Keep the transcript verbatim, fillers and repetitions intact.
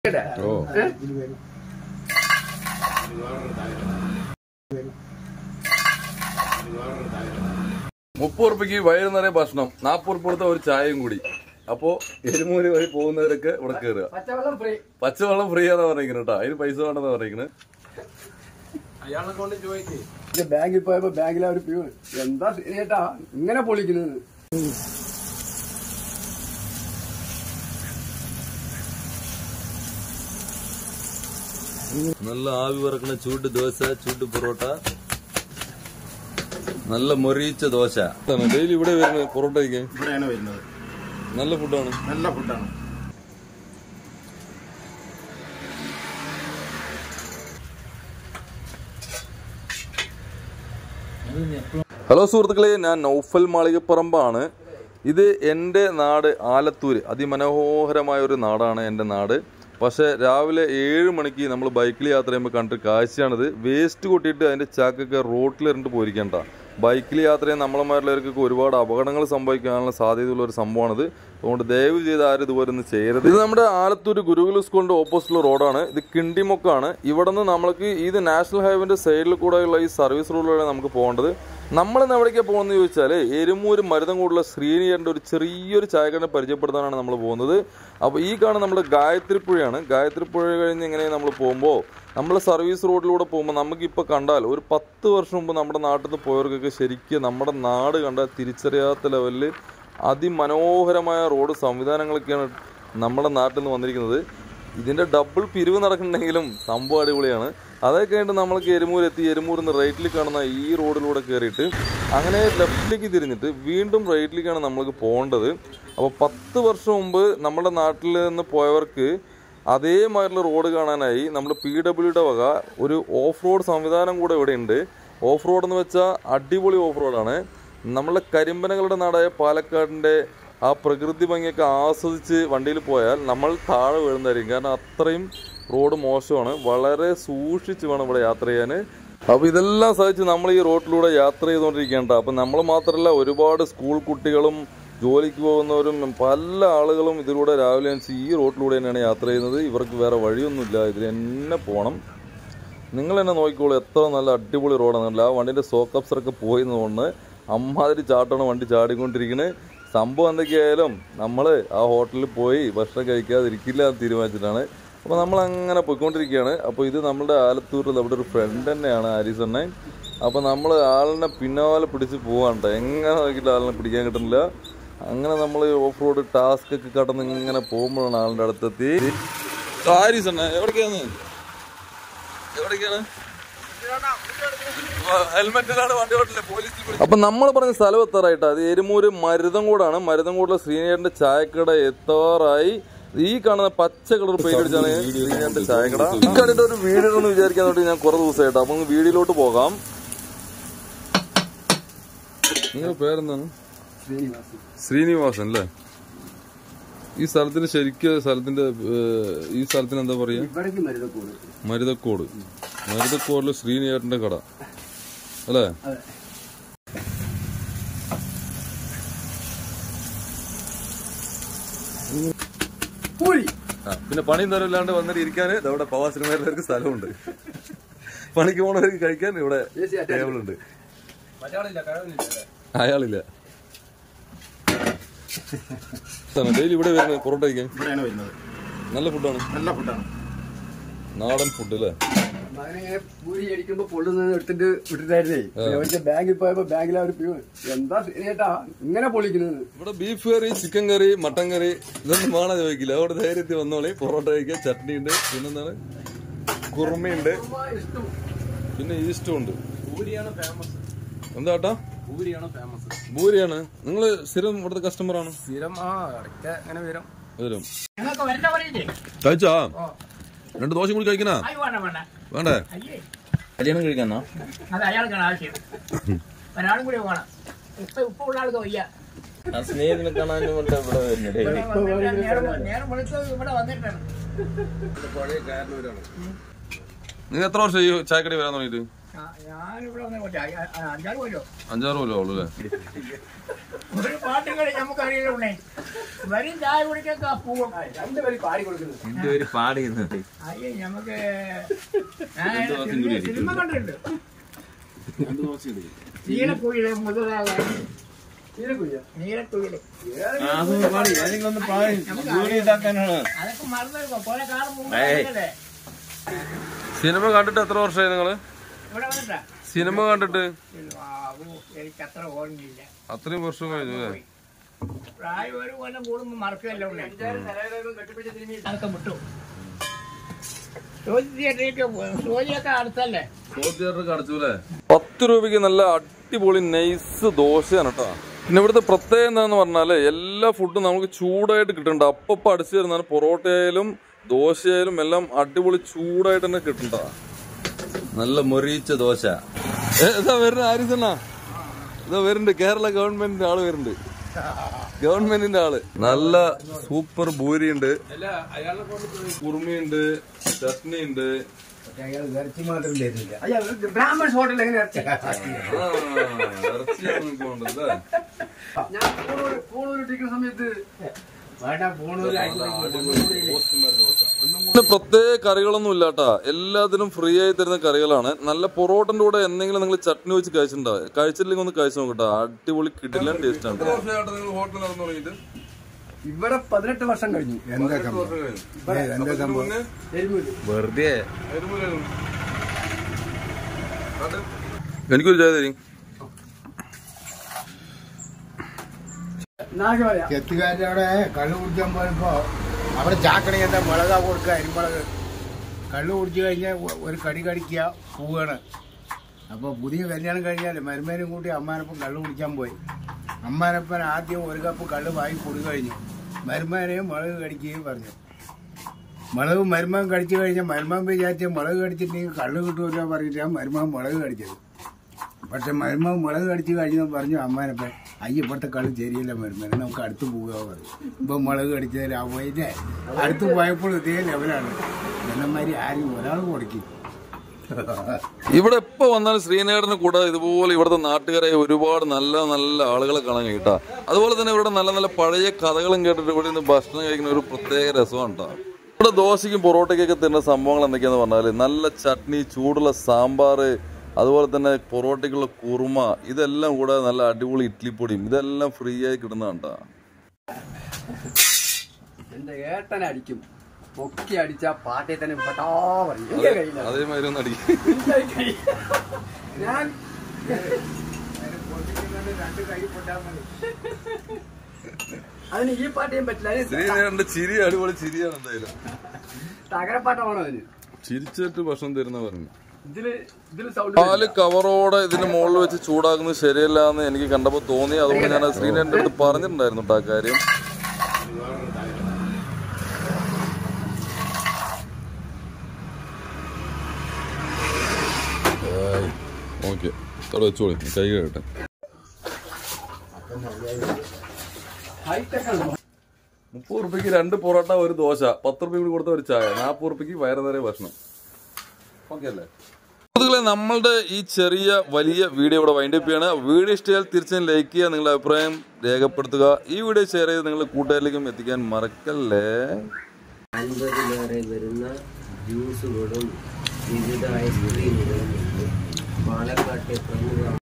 മുപ്പത് റുപ്യക്ക് വയറ് നിറയെ ഭക്ഷണം, നാപ്പത് റുപ്യ കൊടുത്ത ഒരു ചായയും കൂടി. അപ്പോ എരുമൂര് വഴി പോകുന്നവരൊക്കെ ഇവിടെ കയറുക. പച്ചവെള്ളം ഫ്രീ ആണെന്ന് പറയുന്നത് കേട്ടോ, അതിന് പൈസ വേണ്ടെന്ന് പറയുന്നത്. അയാളെ കൊണ്ട് ചോദിച്ചു ബാങ്കിൽ പോയപ്പോ ബാങ്കിലെ ഒരു പ്യൂൺ എന്താ ചേട്ടാ ഇങ്ങനെ പൊളിക്കുന്നത്. നല്ല ആവി പറക്കുന്ന ചൂട് ദോശ, ചൂട് പൊറോട്ട, നല്ല മൊറിയിച്ച ദോശ. ഡെയിലി ഇവിടെ വരുന്നത് പൊറോട്ട കഴിക്കാൻ. ഇവിടെയാണ് വരുന്നത്. നല്ല ഫുഡാണ്, നല്ല ഫുഡാണ്. ഹലോ സുഹൃത്തുക്കളെ, ഞാൻ നൗഫൽ മാളികപ്പറമ്പാണ്. ഇത് എൻ്റെ നാട് ആലത്തൂര്. അതിമനോഹരമായ ഒരു നാടാണ് എൻ്റെ നാട്. പക്ഷേ രാവിലെ ഏഴ് മണിക്ക് നമ്മൾ ബൈക്കിൽ യാത്ര ചെയ്യുമ്പോൾ കണ്ടിട്ട് കാഴ്ചയാണിത്. വേസ്റ്റ് കൊട്ടിയിട്ട് അതിൻ്റെ ചാക്കൊക്കെ റോട്ടിലിറണ്ട് പോയിരിക്കേണ്ട. ബൈക്കിൽ യാത്ര ചെയ്യുന്ന നമ്മളമാരിലവർക്കൊക്കെ ഒരുപാട് അപകടങ്ങൾ സംഭവിക്കാനുള്ള സാധ്യതയുള്ള ഒരു സംഭവമാണിത്. അതുകൊണ്ട് ദയവ് ചെയ്ത് ആരും ഇതുപോലെ ഒന്നും ചെയ്യരുത്. ഇത് നമ്മുടെ ആലത്തൂർ ഗുരുകുല സ്കൂളിൻ്റെ ഓപ്പോസിറ്റുള്ള റോഡാണ്. ഇത് കിണ്ടിമൊക്കാണ്. ഇവിടെ നിന്ന് നമ്മൾക്ക് ഇത് നാഷണൽ ഹൈവേൻ്റെ സൈഡിൽ കൂടെയുള്ള ഈ സർവീസ് റോഡിലാണ് നമുക്ക് പോകേണ്ടത്. നമ്മളിന്ന് എവിടേക്കാണ് പോകുന്നത് ചോദിച്ചാൽ എരുമൂര് മരുതൻകൂടുള്ള ശ്രീനിയറിൻ്റെ ഒരു ചെറിയൊരു ചായക്കട പരിചയപ്പെടുത്താനാണ് നമ്മൾ പോകുന്നത്. അപ്പോൾ ഈ കാണുന്ന നമ്മുടെ ഗായത്രിപ്പുഴയാണ്. ഗായത്രിപ്പുഴ കഴിഞ്ഞ് ഇങ്ങനെ നമ്മൾ പോകുമ്പോൾ നമ്മൾ സർവീസ് റോഡിലൂടെ പോകുമ്പോൾ നമുക്കിപ്പോൾ കണ്ടാൽ ഒരു പത്ത് വർഷം മുമ്പ് നമ്മുടെ നാട്ടിൽ നിന്ന് പോയവർക്കൊക്കെ ശരിക്കും നമ്മുടെ നാട് കണ്ടാൽ തിരിച്ചറിയാത്ത ലെവലിൽ അതിമനോഹരമായ റോഡ് സംവിധാനങ്ങളൊക്കെയാണ് നമ്മുടെ നാട്ടിൽ നിന്ന് വന്നിരിക്കുന്നത്. ഇതിൻ്റെ ഡബിൾ പിരിവ് നടക്കുന്നുണ്ടെങ്കിലും സംഭവം അടിപൊളിയാണ്. അതൊക്കെ കഴിഞ്ഞിട്ട് നമ്മൾക്ക് എരുമൂരെത്തി എരുമൂരിൽ നിന്ന് റൈറ്റിൽ കാണുന്ന ഈ റോഡിലൂടെ കയറിയിട്ട് അങ്ങനെ ലെഫ്റ്റിലേക്ക് തിരിഞ്ഞിട്ട് വീണ്ടും റൈറ്റിലേക്കാണ് നമ്മൾക്ക് പോകേണ്ടത്. അപ്പോൾ പത്ത് വർഷം മുമ്പ് നമ്മുടെ നാട്ടിൽ നിന്ന് പോയവർക്ക് അതേമാതിരിയുള്ള റോഡ് കാണാനായി നമ്മൾ പി ഡബ്ല്യുടെ വക ഒരു ഓഫ് റോഡ് സംവിധാനം കൂടെ ഇവിടെ ഉണ്ട്. ഓഫ് റോഡ് എന്ന് വെച്ചാൽ അടിപൊളി ഓഫ് റോഡാണ്. നമ്മളെ കരിമ്പനകളുടെ നാടായ പാലക്കാടിൻ്റെ ആ പ്രകൃതി ഭംഗിയൊക്കെ ആസ്വദിച്ച് വണ്ടിയിൽ പോയാൽ നമ്മൾ താഴെ വീഴുന്നതായിരിക്കും. കാരണം അത്രയും റോഡ് മോശമാണ്. വളരെ സൂക്ഷിച്ച് വേണം ഇവിടെ യാത്ര ചെയ്യാൻ. അപ്പോൾ ഇതെല്ലാം സഹിച്ച് നമ്മൾ ഈ റോഡിലൂടെ യാത്ര ചെയ്തുകൊണ്ടിരിക്കേണ്ട. അപ്പം നമ്മൾ മാത്രമല്ല, ഒരുപാട് സ്കൂൾ കുട്ടികളും ജോലിക്ക് പോകുന്നവരും പല ആളുകളും ഇതിലൂടെ രാവിലെ അനുസരിച്ച് ഈ റോഡിലൂടെ തന്നെയാണ് യാത്ര ചെയ്യുന്നത്. ഇവർക്ക് വേറെ വഴിയൊന്നുമില്ല, ഇതിൽ തന്നെ പോകണം. നിങ്ങൾ തന്നെ നോക്കിക്കോളൂ, എത്ര നല്ല അടിപൊളി റോഡാണ്. ആ വണ്ടിൻ്റെ സോക്കപ്സറൊക്കെ പോയിരുന്നതുകൊണ്ട് അമ്മാതിരി ചാട്ടമാണ് വണ്ടി ചാടിക്കൊണ്ടിരിക്കുന്നത്. സംഭവം എന്തൊക്കെയായാലും നമ്മൾ ആ ഹോട്ടലിൽ പോയി ഭക്ഷണം കഴിക്കാതിരിക്കില്ല എന്ന് തീരുമാനിച്ചിട്ടാണ്. അപ്പോൾ നമ്മളങ്ങനെ പോയിക്കൊണ്ടിരിക്കുകയാണ്. അപ്പോൾ ഇത് നമ്മുടെ ആലത്തൂരിൽ നമ്മുടെ ഒരു ഫ്രണ്ട് തന്നെയാണ്, ആരിസ് അണ്ണൻ. അപ്പോൾ നമ്മൾ ആളിനെ പിന്നാലെ പിടിച്ച് പോകാണ്ട് എങ്ങനെ നോക്കിയിട്ട് ആളിനെ പിടിക്കാൻ കിട്ടുന്നില്ല. അങ്ങനെ നമ്മൾ ഓഫ് റോഡ് ടാസ്ക് ഒക്കെ കടന്ന് ഇങ്ങനെ പോകുമ്പോഴാണ് ആളിൻ്റെ അടുത്തെത്തി. ആരിസ് അണ്ണൻ എവിടേക്കാണ് എവിടേക്കാണ് ഹെൽമെറ്റിലാണ് വണ്ടി ഓട്ടില്ല, പോലീസ്. അപ്പൊ നമ്മൾ പറഞ്ഞ സ്ഥലം എത്താറായിട്ട് അത് എരുമൂര് മരുതൻകൂടാണ്. മരുതൻകൂടിലെ ശ്രീനിയറിന്റെ ചായക്കട എത്താറായി. ഈ കാണുന്ന പച്ച കളർ പെയിന്റ് അടിച്ചാണ് ശ്രീനിയറിന്റെ ചായക്കട. ഈ കണ്ടിട്ട് ഒരു വീഡിയോന്ന് വിചാരിക്കാൻ വേണ്ടി ഞാൻ കുറെ ദിവസമായിട്ട്. അപ്പൊ വീഡിയോയിലോട്ട് പോകാം. നിങ്ങളുടെ പേരെന്താണ്? ശ്രീനിവാസൻ അല്ലേ? ഈ സ്ഥലത്തിന് ശരിക്കും സ്ഥലത്തിന്റെ ഈ സ്ഥലത്തിന് എന്താ പറയാ? മരുതക്കോട്. മരുതക്കോടില് ശ്രീനിയേട്ടന്റെ കട അല്ലേ? പിന്നെ പണി എന്തായാലും ഇല്ലാണ്ട് വന്നിട്ട് ഇരിക്കാന് ഇവിടെ പ്രവാസിമാർക്ക് സ്ഥലമുണ്ട്. പണിക്ക് പോണവർക്ക് കഴിക്കാൻ ഇവിടെ ടേബിളുണ്ട്. അയാളില്ല. ഡെയിലി ഇവിടെ വരുന്നത് പൊറോട്ട കഴിക്കാൻ. ഇവിടെയാണ് വരുന്നത്. നല്ല ഫുഡാണ്, നല്ല ഫുഡാണ്, നാടൻ ഫുഡ് അല്ലേ? പൂരി അടിക്കുമ്പോ പൊള്ളുന്നത് എടുത്തിട്ട് വിട്ടിട്ടായിരുന്നേ. ബാങ്കിൽ പോയപ്പോ ബാങ്കിലെ ഒരു പ്യൂൺ എന്താ ചേട്ടാ ഇങ്ങനെ പൊളിക്കുന്നത്. ഇവിടെ beef curry, chicken curry, mutton curry ഇതൊന്നും വേണം ചോദിക്കില്ല. അവിടെ ധൈര്യത്തിൽ വന്നോളി. പൊറോട്ട കഴിക്കാൻ ചട്നി ഉണ്ട്, പിന്നെന്താണ് കുറുമയുണ്ട്, പിന്നെ ഈസ്റ്റും ഉണ്ട്. എന്താ ഏട്ടാ? ഭൂരിയാണ്. നിങ്ങള് സ്ഥിരം ഇവിടുത്തെ കസ്റ്റമർ ആണ്? സ്ഥിരം വരും. കഴിച്ചാ? രണ്ട് ദോശ കൂടി കഴിക്കണ വേണ്ടേ? കല്യാണം കഴിക്കാന്നാ? സ്നേഹത്തിനെ കാണാനും ഇവിടെ നിങ്ങൾ എത്ര വർഷം ചായക്കടി വരാൻ തുടങ്ങിയിട്ട്? ഞാനിവിടെ വന്ന് കൊണ്ടേ അഞ്ചാറ് കൊല്ലോ അഞ്ചാറ് കൊല്ലം ഉള്ളു അല്ലേ? ഒരു പാട്ടും കളി നമുക്ക് അറിയില്ലേ വരും ചായ കുടിക്കാൻ പൂവും രണ്ടുപേരും പാടി കൊടുക്കുന്നത് രണ്ടുപേര് പാടിയുന്നത് അയ്യേ നമുക്ക് സിനിമ കണ്ടിട്ടുണ്ട് നീലക്കുയില് മുതലായ നീലക്കുയില് അതൊക്കെ മറന്നു കുറെ കാലം മുമ്പേ. സിനിമ കണ്ടിട്ട് എത്ര വർഷമായി നിങ്ങള്? ഇവിടെ വന്നിട്ടാ സിനിമ കണ്ടിട്ട് എനിക്ക് അത്ര ഓർമ്മയില്ല. അത്രയും വർഷം കഴിഞ്ഞു അല്ലേ? പ്രായം ഒരു കൊല്ലം കൂടുമ്പോ മറക്കല്ലോ അതൊക്കെ വിട്ടു. ഷോജി തിയേറ്ററിലേക്ക് ഷോജിയൊക്കെ അടുത്തല്ലേ? തിയേറ്ററൊക്കെ അടച്ചു അല്ലേ? പത്ത് രൂപയ്ക്ക് നല്ല അടിപൊളി നൈസ് ദോശയാണ് കേട്ടോ. പിന്നെ ഇവിടുത്തെ പ്രത്യേകത എന്താന്ന് പറഞ്ഞാല് എല്ലാ ഫുഡും നമുക്ക് ചൂടായിട്ട് കിട്ടുന്നുണ്ട്. അപ്പപ്പം അടിച്ചു തരുന്നതാണ്. പൊറോട്ടയായാലും ദോശയായാലും എല്ലാം അടിപൊളി ചൂടായിട്ട് തന്നെ കിട്ടണ്ട. നല്ല മൊരിച്ച ദോശ. ഇതാ വരുന്നത് ആരിസണ്ണ, ഇതാ വരുന്നുണ്ട്. കേരള ഗവൺമെന്റിന്റെ ആള് വരുന്നുണ്ട്. ഗവൺമെന്റിന്റെ ആള്. നല്ല സൂപ്പർ ഭൂരി ഉണ്ട്, കുറുമയുണ്ട്, ചട്നി ഉണ്ട്. ഇറച്ചി മാത്രം തരുന്നില്ല. ബ്രാഹ്മൺസ് ഹോട്ടലിൽ എങ്ങനെ ഇറച്ചി? ഇറച്ചിയാണ് നിങ്ങൾക്ക് വേണ്ടത്. ഞാൻ പൂണൂർ ഇട്ടിരിക്കുന്ന സമയത്ത് പ്രത്യേക കറികളൊന്നും ഇല്ലാട്ടാ. എല്ലാത്തിനും ഫ്രീ ആയി തരുന്ന കറികളാണ്. നല്ല പൊറോട്ടന്റെ കൂടെ എന്തെങ്കിലും നിങ്ങൾ ചട്നി വെച്ച് കഴിച്ചിട്ടുണ്ടാവും. കഴിച്ചില്ലെങ്കിൽ ഒന്ന് കഴിച്ചു നോക്കട്ടാ. അടിപൊളി കിടിലൻ ടേസ്റ്റ് ആണ്. ഇവിടെ പതിനെട്ട് വർഷം കഴിഞ്ഞു. എന്താ എന്താ സംഭവം? വെറുതെ എനിക്കൊരു ചായ തരും. ചെത്തുകാരുടെ അവിടെ കള്ളു കുടിക്കാൻ പോയപ്പോ അവിടെ ചാക്കണി എന്താ മുളകാ കൊടുക്കുക, അരിമുളക്. കള്ളു കുടിച്ചു കഴിഞ്ഞാൽ ഒരു കടി കടിക്കുക പോവുകയാണ്. അപ്പോൾ പുതിയ കല്യാണം കഴിഞ്ഞാൽ മരുമേനും കൂട്ടി അമ്മാനപ്പം കള്ളു കുടിക്കാൻ പോയി. അമ്മാനപ്പൻ ആദ്യം ഒരു കപ്പ് കള്ള് വാങ്ങി കൊടുത്തു കഴിഞ്ഞു. മരുമേനെയും മുളക് കടിക്കുകയും പറഞ്ഞു. മുളക് മരുമകൻ കടിച്ചു കഴിഞ്ഞാൽ മരുമകൻ വിചാരിച്ച മുളക് കടിച്ചിട്ടുണ്ടെങ്കിൽ കള്ള് കിട്ടുമല്ലോ പറഞ്ഞിട്ടാണ് മരുമകൻ മുളക് കടിച്ചത്. പക്ഷെ മരുമകൻ മുളക് കടിച്ചു കഴിഞ്ഞാൽ പറഞ്ഞു അമ്മാനപ്പൻ, അയ്യ ഇപ്പോഴത്തെ കളി ശരിയല്ല മരുമേനെ, നമുക്ക് അടുത്ത് പോകുക പറഞ്ഞു. ഇപ്പം മുളക് കടിച്ചതിൽ ആ പോയിട്ടേ അടുത്ത് പോയപ്പോൾ ഇതേ ലെവലാണ്. എന്നമാതിരി ആരും ഒരാൾ കൊടുക്കും. ഇവിടെ എപ്പോ വന്നാലും ശ്രീനഗറിന് കൂടെ ഇതുപോലെ ഇവിടുത്തെ നാട്ടുകാരെ ഒരുപാട് നല്ല നല്ല ആളുകളെ കാണാൻ കേട്ടാ. അതുപോലെ തന്നെ ഇവിടെ നല്ല നല്ല പഴയ കഥകളും കേട്ടിട്ട് ഇവിടെ നിന്ന് ഭക്ഷണം കഴിക്കുന്ന ഒരു പ്രത്യേക രസമാണ് കേട്ടോ. ഇവിടെ ദോശയ്ക്കും പൊറോട്ടയ്ക്കൊക്കെ തരുന്ന സംഭവങ്ങൾ എന്തൊക്കെയാന്ന് പറഞ്ഞാല് നല്ല ചട്നി, ചൂടുള്ള സാമ്പാർ, അതുപോലെ തന്നെ പൊറോട്ടയ്ക്കുള്ള കുറുമ, ഇതെല്ലാം കൂടെ നല്ല അടിപൊളി ഇഡ്ലിപ്പൊടിയും ഇതെല്ലാം ഫ്രീ ആയി കിട്ടുന്നതാണ്ടാ. എന്റെ ഏട്ടനടിക്കും പൊക്കി അടിച്ച പാട്ടേ തന്നെ പെട്ടാ പറയും. അതേമാതിരി ഒന്ന് അടിക്കും. ഞാൻ രണ്ട് കൈ പൊട്ടാൻ മതി. അതിന് ഈ പാട്ടേയും പറ്റില്ല. ശ്രീനഗറിന്റെ ചിരി അടിപൊളി ചിരിയാണ്. എന്തായാലും തകരപ്പാട്ടാണോ അതിന്? ചിരിച്ചിട്ട് ഭക്ഷണം തരുന്ന പറഞ്ഞു. ഇതില് ഇതില് സൗണ്ട് പാല് കവറോടെ ഇതിന് മുകളിൽ വെച്ച് ചൂടാക്കുന്നത് ശരിയല്ല എന്ന് എനിക്ക് കണ്ടപ്പോൾ തോന്നി. അതുകൊണ്ട് ഞാൻ ശ്രീനഗറിന്റെ അടുത്ത് പറഞ്ഞിട്ടുണ്ടായിരുന്നു കേട്ടോ ആ കാര്യം. ഓക്കെ, അവിടെ വെച്ചോളി, കൈ കേട്ടെ. മുപ്പത് റുപ്യക്ക് രണ്ട് പൊറോട്ട, ഒരു ദോശ, പത്ത് റുപ്യ കൂടി കൊടുത്ത ഒരു ചായ, നാൽപ്പത് റുപ്യക്ക് വയറ് നിറയെ ഭക്ഷണം. ഓക്കെ അല്ലേ? സുഹൃത്തുക്കളെ, നമ്മളുടെ ഈ ചെറിയ വലിയ വീഡിയോ ഇവിടെ വൈൻഡപ്പ് ചെയ്യാണ്. വീഡിയോ ഇഷ്ടമായാൽ തീർച്ചയായും ലൈക്ക് ചെയ്യുക, നിങ്ങളുടെ അഭിപ്രായം രേഖപ്പെടുത്തുക. ഈ വീഡിയോ ഷെയർ ചെയ്ത് നിങ്ങളുടെ കൂട്ടുകാരിലേക്കും എത്തിക്കാൻ മറക്കല്ലേ. അൻപതിലേറെ വരുന്ന ജ്യൂസുകളും വിവിധ ഐസ്ക്രീമുകളും പാലക്കാട്ടെ പ്രമുഖ